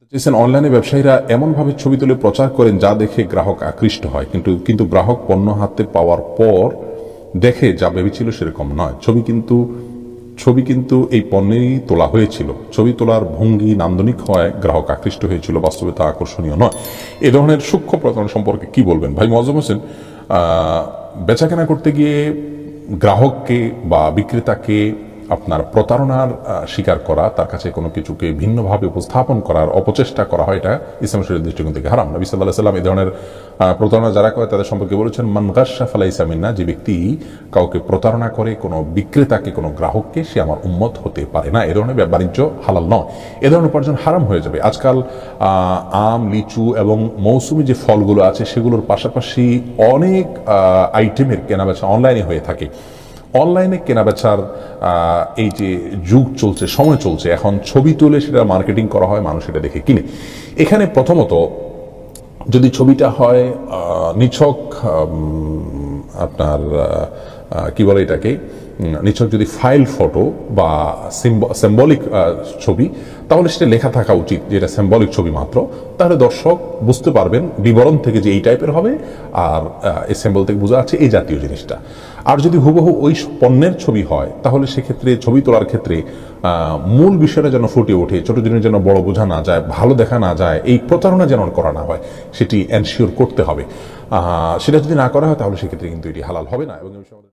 অনলাইনে ব্যবসায়ীরা এমনভাবে ছবি তুলে প্রচার করেন যা দেখে গ্রাহক আকৃষ্ট হয়, কিন্তু গ্রাহক পণ্য হাতে পাওয়ার পর দেখে যা ভেবেছিল সেরকম নয়। ছবি কিন্তু এই পণ্যেরই তোলা হয়েছিল। ছবি তোলার ভঙ্গি নান্দনিক হয়, গ্রাহক আকৃষ্ট হয়েছিল, বাস্তবে তা আকর্ষণীয় নয়। এ ধরনের সূক্ষ্ম প্রতারণা সম্পর্কে কি বলবেন ভাই মোয়াজ্জেম হোসেন? বেচাকেনা করতে গিয়ে গ্রাহককে বা বিক্রেতাকে আপনার প্রতারণার স্বীকার করা, তার কাছে কোনো কিছুকে ভিন্নভাবে উপস্থাপন করার অপচেষ্টা করা হয়, এটা ইসলাম শরীয়তের দৃষ্টিকোণ থেকে হারাম। নবী সাল্লাল্লাহু আলাইহি ওয়াসাল্লাম এই ধরনের প্রতারণা যারা করে তাদের সম্পর্কে বলেছেন, মান গাশশা ফালাইসা মিন্না, যে ব্যক্তি কাউকে প্রতারণা করে, কোনো বিক্রেতাকে, কোনো গ্রাহককে, সে আমার উম্মত হতে পারে না। এ ধরনের বাণিজ্য হালাল নয়, এ ধরনের উপার্জন হারাম হয়ে যাবে। আজকাল আম, লিচু এবং মৌসুমি যে ফলগুলো আছে সেগুলোর পাশাপাশি অনেক আইটেমের কেনাবেচা অনলাইনে হয়ে থাকে। অনলাইনে কেনাবেচার এই যে যুগ চলছে, সময় চলছে, এখন ছবি তুলে সেটা মার্কেটিং করা হয়, মানুষ এটা দেখে কিনে। এখানে প্রথমত যদি ছবিটা হয় নিছক আপনার কি বলে এটাকে, নিছক যদি ফাইল ফটো বা সিম্বলিক ছবি, তাহলে সেটা লেখা থাকা উচিত যে এটা সিম্বলিক ছবি মাত্র। তাহলে দর্শক বুঝতে পারবেন বিবরণ থেকে যে এই টাইপের হবে, আর এই সিম্বল থেকে বোঝা যাচ্ছে এই জাতীয় জিনিসটা। আর যদি হুবহু ওই পণ্যের ছবি হয়, তাহলে সেক্ষেত্রে ছবি তোলার ক্ষেত্রে মূল বিষয়টা যেন ফুটে ওঠে, ছোট জিনিস যেন বড় বোঝা না যায়, ভালো দেখা না যায়, এই প্রতারণা যেন করা না হয়, সেটি এনশিওর করতে হবে। সেটা যদি না করা হয় তাহলে সেক্ষেত্রে কিন্তু এটি হালাল হবে না। এবং